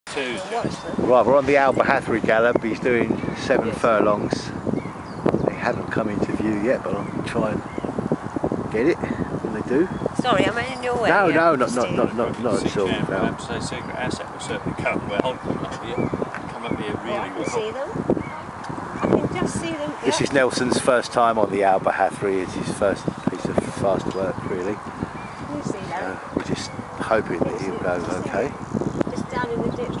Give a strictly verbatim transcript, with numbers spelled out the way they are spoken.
Right, we're on the Bahathri Gallop. He's doing seven furlongs. They haven't come into view yet, but I'll try and get it when they do. Sorry, I'm in your way. No, here, no, not, not, not, not, not at all. No. Perhaps a secret asset will certainly come well. Come up here, come up here really oh, I can well. see them. I can just see them. This yep. is Nelson's first time on the Bahathri. It's his first piece of fast work, really. Can you see them? Uh, we're just hoping that he'll go okay. Just down in the ditch.